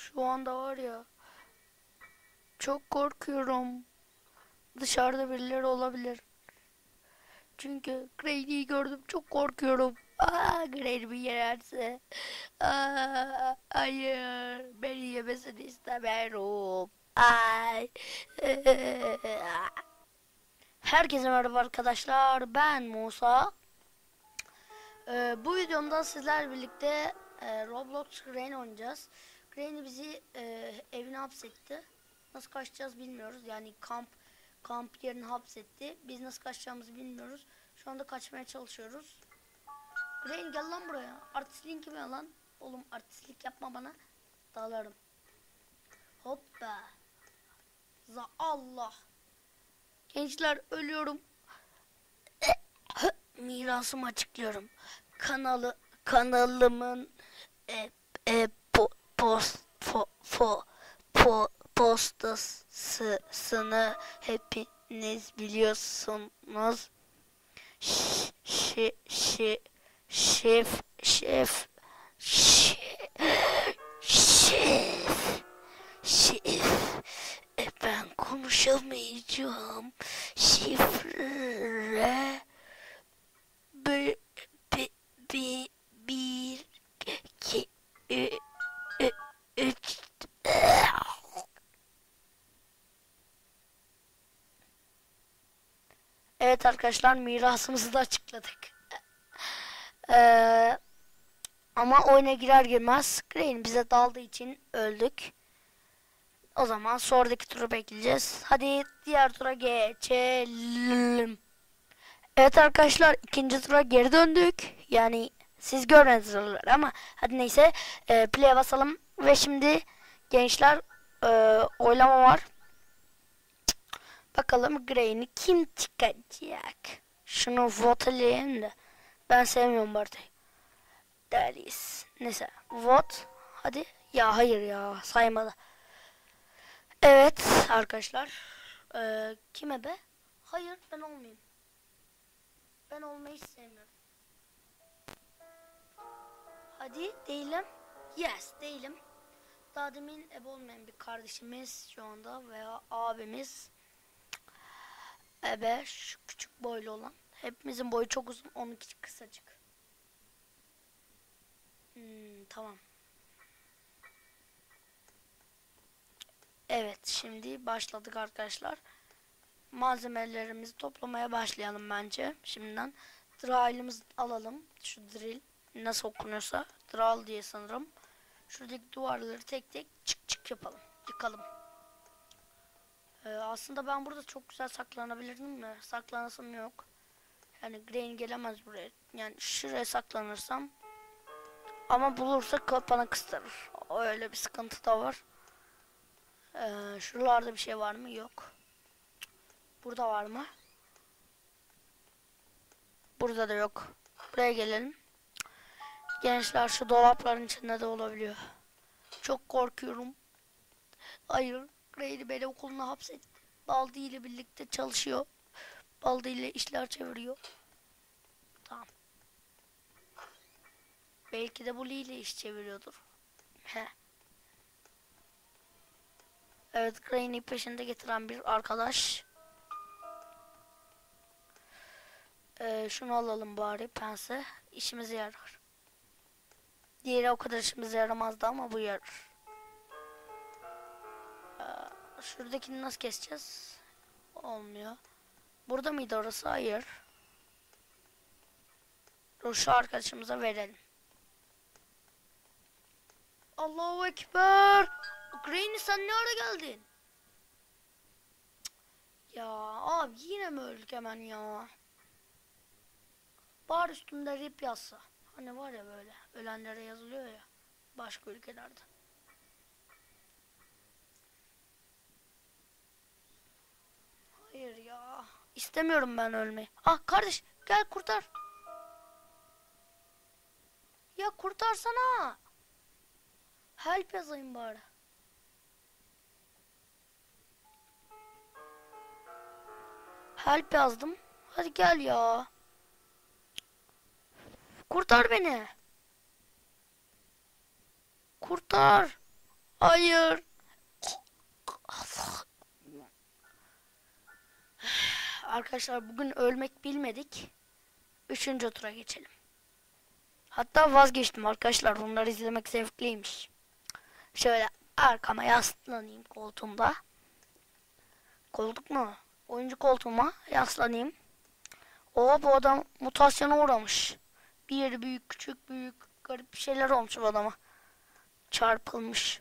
Şu anda var ya, çok korkuyorum. Dışarıda birileri olabilir. Çünkü Grady'yi gördüm, çok korkuyorum. Grady bir yerse. Hayır, beni yemesini istemiyorum. Ay. Herkese merhaba arkadaşlar, ben Musa. Bu videomda sizler birlikte Roblox Crane oynayacağız. Crane bizi evine hapsetti. Nasıl kaçacağız bilmiyoruz. Yani kamp yerini hapsetti. Biz nasıl kaçacağımızı bilmiyoruz. Şu anda kaçmaya çalışıyoruz. Crane gel lan buraya. Artistliğin kime lan? Oğlum artistlik yapma bana. Dalarım. Hoppa. Za Allah. Gençler ölüyorum. Mirasımı açıklıyorum. Kanalımın e, po, post fo, fo, po, postasını hepiniz biliyorsunuz. Ş, şi, şi, şef şef şef şef şef ben konuşamayacağım. Şifre bir, bir, iki, üç. Evet arkadaşlar, mirasımızı da açıkladık. Ee, Ama oyuna girer girmez Crane bize daldığı için öldük. O zaman sonraki turu bekleyeceğiz. Hadi diğer tura geçelim. Evet arkadaşlar, ikinci tura geri döndük. Yani siz görmediniz ama hadi neyse, play'e basalım. Ve şimdi gençler, oylama var. Bakalım Gray'ini kim çıkacak? Şunu voteleyelim de. Ben sevmiyorum bu haritayı. Değerliyiz. Neyse. Vote. Hadi. Ya hayır ya. Saymadı. Evet arkadaşlar. Kime be? Hayır, ben olmayayım. Ben olmayı sevmiyorum. Hadi değilim. Yes, değilim. Daha demin ebe olmayan bir kardeşimiz şu anda veya abimiz ebe, şu küçük boylu olan. Hepimizin boyu çok uzun, onunki kısacık. Tamam. Evet, şimdi başladık arkadaşlar. Malzemelerimizi toplamaya başlayalım bence. Şimdiden drill'imizi alalım. Şu drill nasıl okunuyorsa drill diye sanırım. Şuradaki duvarları tek tek çık çık yapalım. Yıkalım. Aslında ben burada çok güzel saklanabilirdim de saklanasım yok. Yani Grain gelemez buraya. Yani şuraya saklanırsam, ama bulursa bana kıstırır. Öyle bir sıkıntı da var. Şuralarda bir şey var mı? Yok. Burada var mı? Burada da yok. Buraya gelelim. Gençler, şu dolapların içinde de olabiliyor. Çok korkuyorum. Hayır. Grain'i beni okuluna hapsetti. Baldi ile birlikte çalışıyor. Baldi ile işler çeviriyor. Tamam. Belki de Bully ile iş çeviriyordur. Heh. Evet, Grain'i peşinde getiren bir arkadaş. Şunu alalım bari, pense. İşimize yarar. Diğeri o kadar işimize yaramazdı ama bu yarar. Şuradakini nasıl keseceğiz? Olmuyor. Burada mıydı orası? Hayır. Şu arkadaşımıza verelim. Allahu Ekber. Grain'i sen ne ara geldin? Ya abi, yine mi öldük hemen ya? Bar üstünde rip yazsa. Hani var ya, böyle ölenlere yazılıyor ya başka ülkelerde. Hayır ya. İstemiyorum ben ölmeyi. Ah kardeş, gel kurtar. Ya kurtarsana. Help yazayım bari. Help yazdım. Hadi gel ya. Kurtar beni. Kurtar. Hayır. Arkadaşlar bugün ölmek bilmedik. Üçüncü tura geçelim. Hatta vazgeçtim arkadaşlar. Bunları izlemek zevkliymiş. Şöyle arkama yaslanayım koltuğumda. Koltuk mu? Oyuncu koltuğuma yaslanayım. Bu adam mutasyona uğramış. Bir yeri büyük, küçük, büyük, garip bir şeyler olmuş bu adama. Çarpılmış.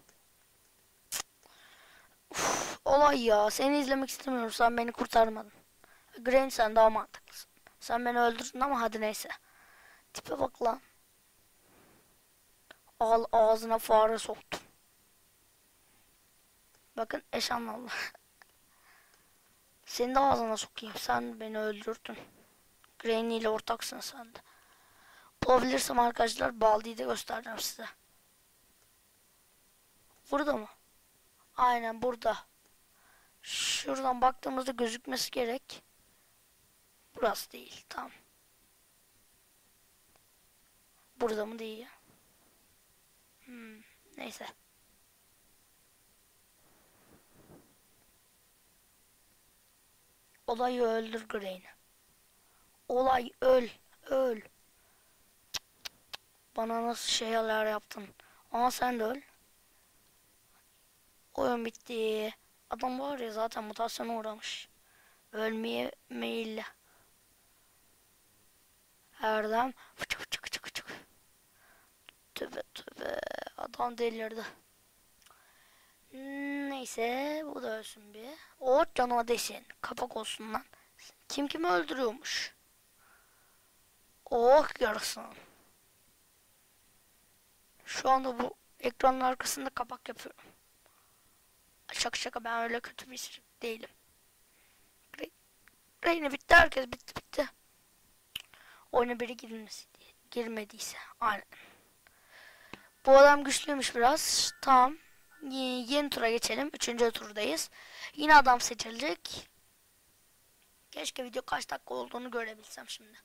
Uf, olay ya. Seni izlemek istemiyorum. Sen beni kurtarmadın. Granny sen daha mantıklısın. Sen beni öldürdün ama hadi neyse. Tipe bak lan. Al ağzına fare soktum. Bakın eşanlı. Seni de ağzına sokayım. Sen beni öldürdün. Granny ile ortaksın sen de. Bulabilirsem arkadaşlar Baldi'yi de göstereceğim size. Burada mı? Aynen burada. Şuradan baktığımızda gözükmesi gerek. Burası değil. Tamam. Burada mı değil? Neyse. Olayı öldür Granny. Olay öl. Öl. Bana nasıl şeyler yaptın. Ama sen de öl. Oyun bitti. Adam var ya zaten mutasyona uğramış. Ölmeye meyilli. Erdem. Fıçı fıçı fıçı fıçı. Tövbe tövbe. Adam delirdi. Neyse bu da ölsün bir. O canıma desin. Kapak olsun lan. Kim kimi öldürüyormuş. Oh yarasın. Şu anda bu ekranın arkasında kapak yapıyorum. Şaka şaka ben öyle kötü bir değilim. Reyne bitti herkes bitti. Oyuna biri girmediyse. Aynen. Bu adam güçlüymüş biraz. Tamam. Yeni tura geçelim. Üçüncü turdayız. Yine adam seçilecek. Keşke video kaç dakika olduğunu görebilsem şimdi.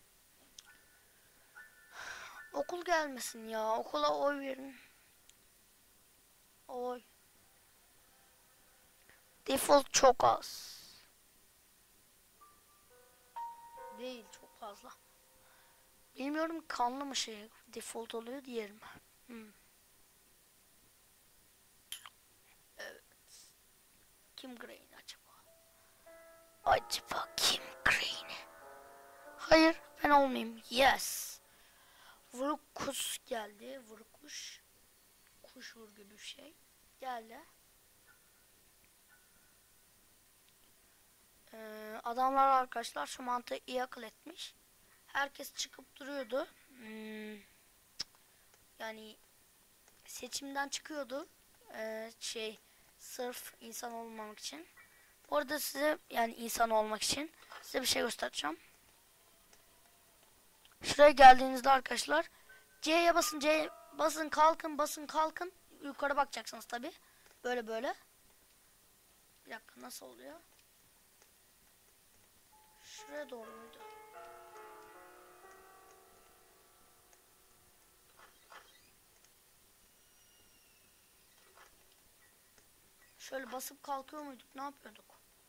Okul gelmesin ya. Okula oy verin. Oy. Default çok az. Değil çok fazla. Bilmiyorum kanlı mı şey default oluyor diyelim. Evet. Kim Green acaba? Acaba kim Green? Hayır ben olmayayım. Yes. Vurukuş geldi. Vurukuş. Kuşvur gibi bir şey. Geldi. Adamlar arkadaşlar şu mantığı iyi akıl etmiş. Herkes çıkıp duruyordu. Yani seçimden çıkıyordu. Sırf insan olmamak için. Orada size yani insan olmak için size bir şey göstereceğim. Şuraya geldiğinizde arkadaşlar C'ye basın, C'ye basın, kalkın, basın, kalkın. Yukarı bakacaksınız tabi. Böyle böyle. Bir dakika nasıl oluyor? Şuraya doğru muydu? Şöyle basıp kalkıyor muyduk? Ne yapıyorduk?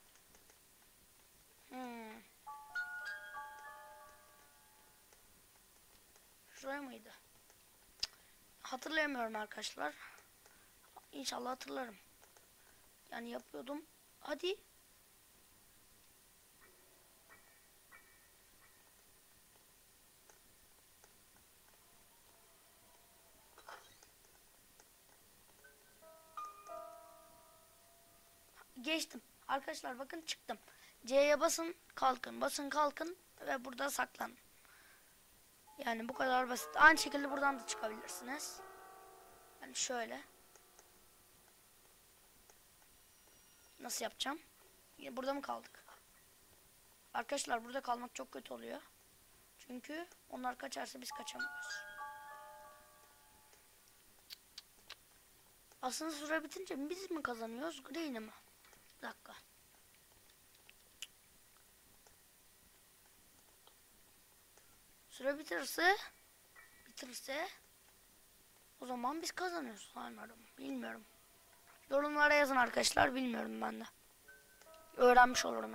Şuraya mıydı? Hatırlayamıyorum arkadaşlar. İnşallah hatırlarım. Yani yapıyordum. Hadi. Geçtim. Arkadaşlar bakın çıktım. C'ye basın kalkın. Basın kalkın ve burada saklanın. Yani bu kadar basit. Aynı şekilde buradan da çıkabilirsiniz. Yani şöyle. Nasıl yapacağım? Yine burada mı kaldık? Arkadaşlar burada kalmak çok kötü oluyor. Çünkü onlar kaçarsa biz kaçamıyoruz. Aslında süre bitince biz mi kazanıyoruz? Green'i mi? Bir dakika. Süre bitirirse o zaman biz kazanıyoruz. Bilmiyorum. Yorumlara yazın arkadaşlar, bilmiyorum ben de. Öğrenmiş olurum ben.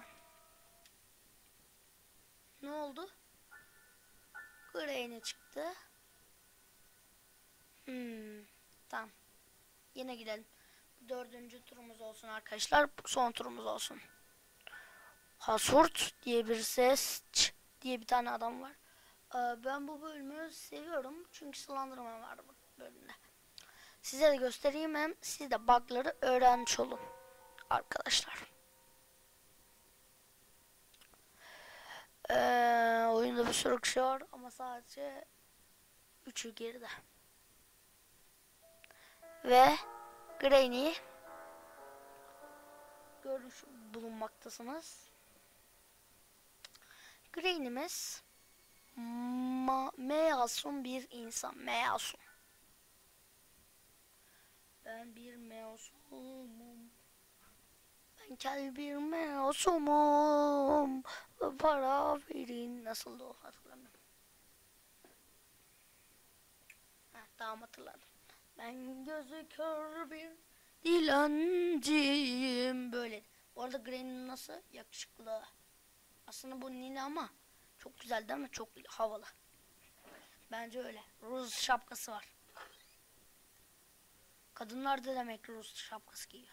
Ne oldu? Grey'ne çıktı. Tamam. Yine gidelim. Dördüncü turumuz olsun arkadaşlar. Son turumuz olsun. Hasurt diye bir ses diye bir tane adam var. Ben bu bölümü seviyorum. Çünkü Slenderman var bu bölümde. Size de göstereyim, hem siz de bug'ları öğrenmiş olun arkadaşlar. Oyunda bir sürü kişi var ama sadece 3'ü geride. Ve Granny'i görmüş bulunmaktasınız. Granny'miz masum bir insan. Masum. Ben bir masumum. Ben kel bir masumum. Para verin. Nasıl da o, hatırlamıyorum. Tamam, hatırladım. Ben gözü kör bir dilenciyim. Böyle. Bu arada Granny'nin nasıl? Yakışıklı. Aslında bu Nina ama çok güzel değil mi? Çok havalı. Bence öyle. Rose şapkası var. Kadınlar da demek Rose şapkası giyiyor.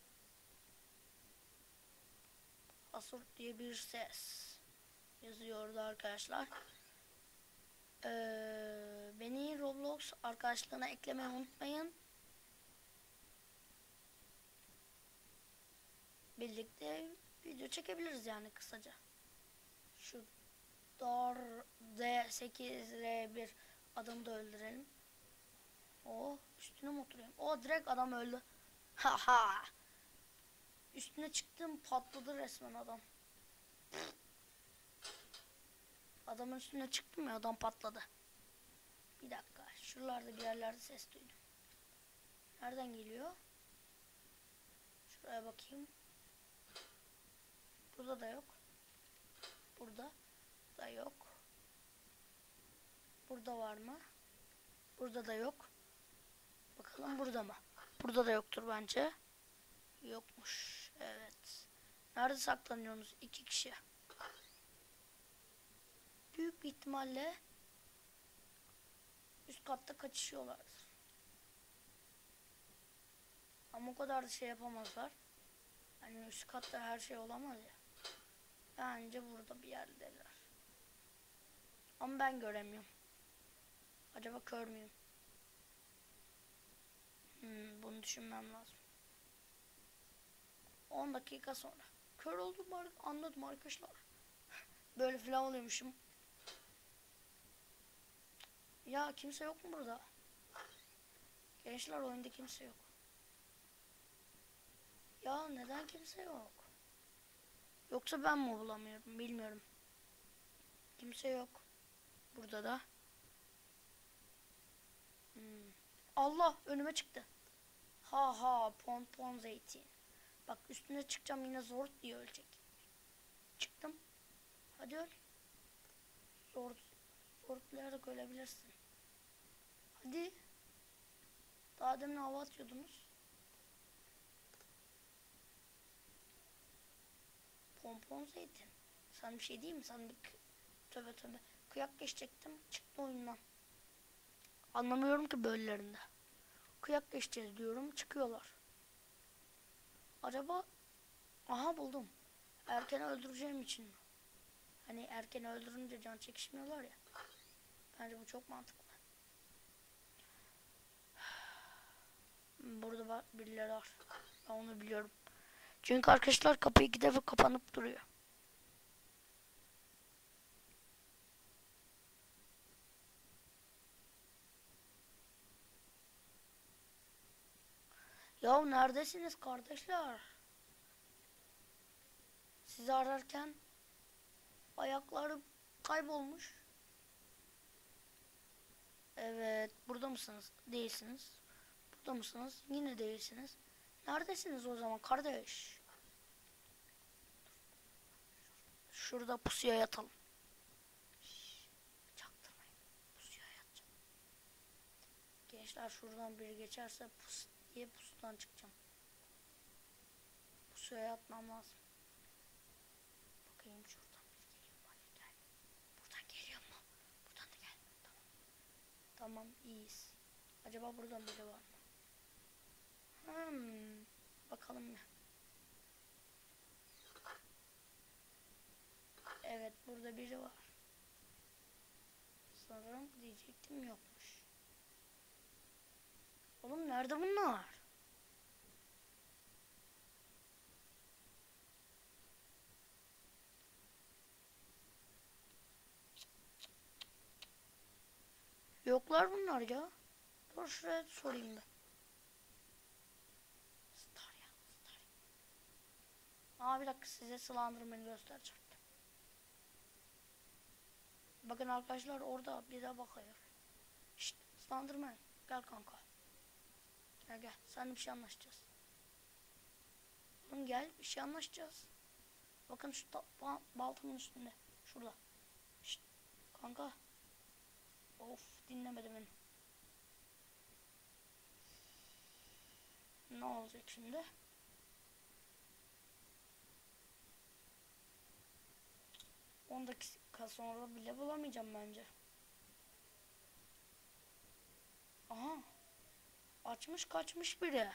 Asurt diye bir ses yazıyordu arkadaşlar. Beni Roblox arkadaşlarına eklemeyi unutmayın. Birlikte video çekebiliriz yani kısaca. Şu Dar D8R1 adamı da öldürelim. O üstüne mi oturayım? O direkt adam öldü. Haha. Üstüne çıktım, patladı resmen adam. Adamın üstüne çıktım ya, adam patladı. Bir dakika. Şuralarda bir yerlerde ses duydum. Nereden geliyor? Şuraya bakayım. Burada da yok. Burada da yok. Burada var mı? Burada da yok. Bakalım burada mı? Burada da yoktur bence. Yokmuş. Evet. Nerede saklanıyorsunuz? 2 kişi. Büyük bir ihtimalle üst katta kaçışıyorlardır. Ama o kadar da şey yapamazlar. Hani üst katta her şey olamaz ya. Bence burada bir yerdeler. Ama ben göremiyorum. Acaba kör müyüm? Bunu düşünmem lazım. 10 dakika sonra. Kör oldum, anladım arkadaşlar. Böyle filan oluyormuşum. Ya kimse yok mu burada? Gençler, oyunda kimse yok. Ya neden kimse yok? Yoksa ben mi bulamıyorum, bilmiyorum. Kimse yok. Burada da. Allah, önüme çıktı. Ha ha, pompon zeytin. Bak, üstüne çıkacağım yine, zor diye ölecek. Çıktım. Hadi öl. Zorlayarak ölebilirsin. Hadi. Daha demin hava atıyordunuz. Pompon zeytin. Sana bir şey diyeyim mi? Sana bir tövbe tövbe. Kıyak geçecektim. Çıktı oyundan. Anlamıyorum ki böylelerinde. Kıyak geçeceğiz diyorum. Çıkıyorlar. Acaba... Aha, buldum. Erken öldüreceğim için mi? Hani erken öldürünce can çekişmiyorlar ya. Bence bu çok mantıklı. Burada birileri var. Ben onu biliyorum. Çünkü arkadaşlar kapı 2 defa kapanıp duruyor. Ya neredesiniz kardeşler? Sizi ararken ayakları kaybolmuş. Evet, burada mısınız? Değilsiniz. Burada mısınız? Yine değilsiniz. Neredesiniz o zaman kardeş? Şurada pusuya yatalım. Çaktırmayın. Pusuya yatacağım. Gençler, şuradan biri geçerse pus diye pusudan çıkacağım. pusuya atmam lazım. Bakayım şuradan biri geliyor. Hayır gel. Buradan geliyor mu? Buradan da gel. Tamam. Tamam iyiyiz. Acaba buradan biri var mı? Bakalım ne? Evet burada biri var. Sanırım diyecektim yokmuş. Oğlum nerede bunlar? Yoklar bunlar ya. Dur şuraya sorayım ben. Star ya Star. Bir dakika size Slenderman'ı göstereceğim. Bakın arkadaşlar orada bir de bakıyor. Şşt Slenderman gel kanka. Gel gel seninle bir şey anlaşacağız. Oğlum gel bir şey anlaşacağız. Bakın şu baltamın üstünde. Şurada. Şşt kanka. Of dinlemedi beni. Ne olacak şimdi? On dakika sonra bile bulamayacağım bence. Aha. Açmış kaçmış biri.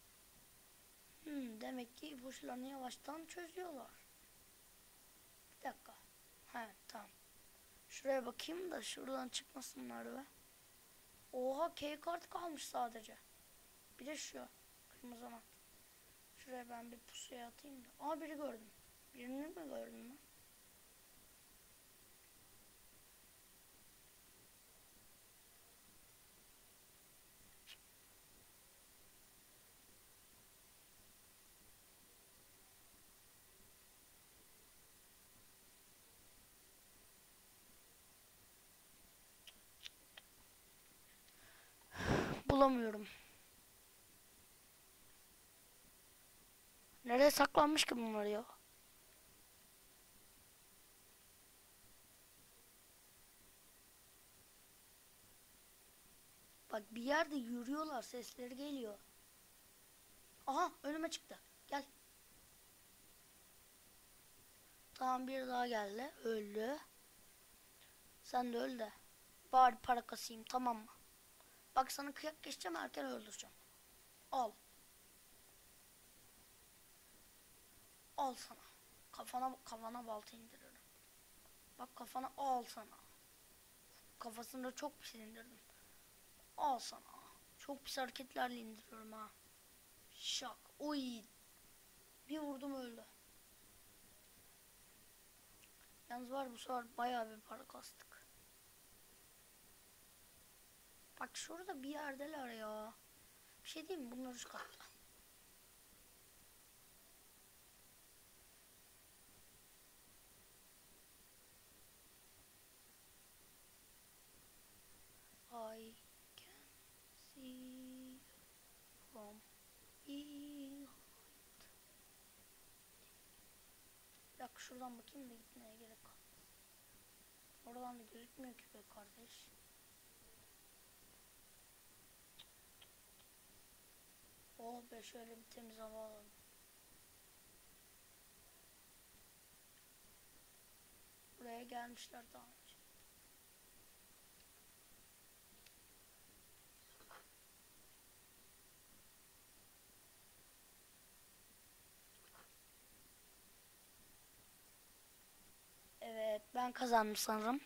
Demek ki ipuçlarını yavaştan çözüyorlar. Bir dakika. He tamam. Şuraya bakayım da şuradan çıkmasınlar be. Oha key kart kalmış sadece. Bir de şu kırmızı anahtar. Şuraya ben bir pusuya atayım da. Biri gördüm. Birini mi gördüm ben? Bulamıyorum. Nereye saklanmış ki bunlar ya? Bak bir yerde yürüyorlar, sesleri geliyor. Aha önüme çıktı. Gel. Tamam bir daha geldi. Öldü. Sen de öl de. Bari para kasayım tamam mı? Bak sana kıyak geçeceğim erken öldüreceğim. Al. Al sana. Kafana balta indiriyorum. Bak kafana al sana. Kafasında çok pis indirdim. Al sana. Çok pis hareketlerle indiriyorum ha. Şak. Oy. Bir vurdum öldü. Yalnız var bu sefer bayağı bir para kastık. Bak şurada bir yerdeler ya. Bir şey diyeyim mi? Bunlar üst katta. I can see from behind. Bir dakika şuradan bakayım da gitmeye gerek kalmaz. Oradan da gözükmüyor ki be kardeş. Oh be şöyle bir temiz hava alalım. Buraya gelmişler daha önce. Evet ben kazandım sanırım.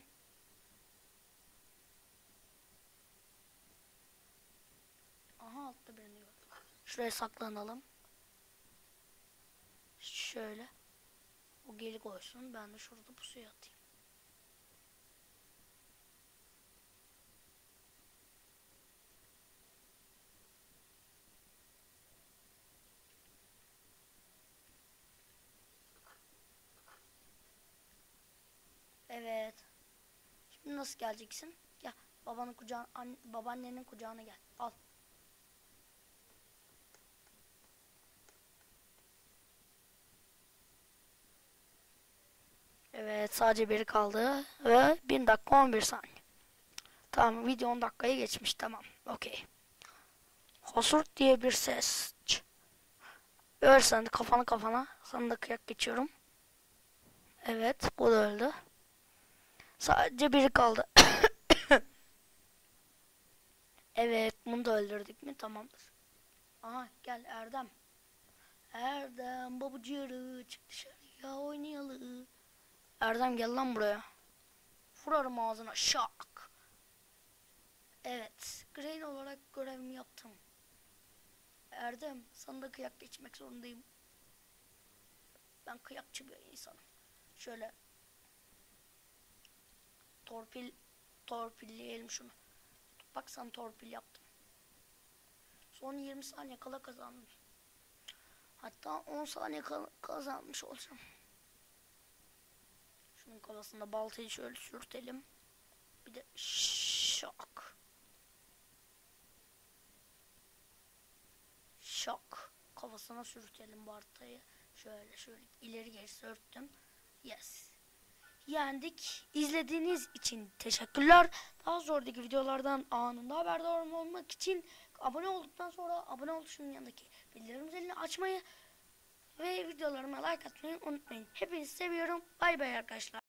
Aha altta birini gördüm. Şuraya saklanalım. Şöyle. O geri koysun. Ben de şurada pusuya atayım. Evet. Şimdi nasıl geleceksin? Gel. Babanın kucağına, babaannenin kucağına gel. Al. Evet sadece biri kaldı ve 1 dakika 11 saniye. Tamam video 10 dakikayı geçmiş tamam. Okey. Hosurt diye bir ses. Öl sen de kafana. Sana da kıyak geçiyorum. Evet, bu da öldü. Sadece biri kaldı. Evet, bunu da öldürdük mi? Tamamdır. Aha gel Erdem. Erdem babucuyarı çık dışarıya oynayalım. Erdem gel lan buraya. Vurarım ağzına şak. Evet, Grain olarak görevimi yaptım. Erdem, sana da kıyak geçmek zorundayım. Ben kıyakçı bir insanım. Şöyle torpilleyelim şunu. Bak sana torpil yaptım. Son 20 saniye kala kazandım. Hatta 10 saniye kazanmış olacağım. Şunun kafasında baltayı şöyle sürtelim. Bir de şak. Şak. Kafasına sürtelim baltayı. Şöyle ileri geri sürttüm. Yes. Yendik. İzlediğiniz için teşekkürler. Daha sonraki videolardan anında haberdar olmak için abone olduktan sonra abone ol tuşunun yanındaki bildirim zilini açmayı ve videolarıma like atmayı unutmayın. Hepinizi seviyorum. Bay bay arkadaşlar.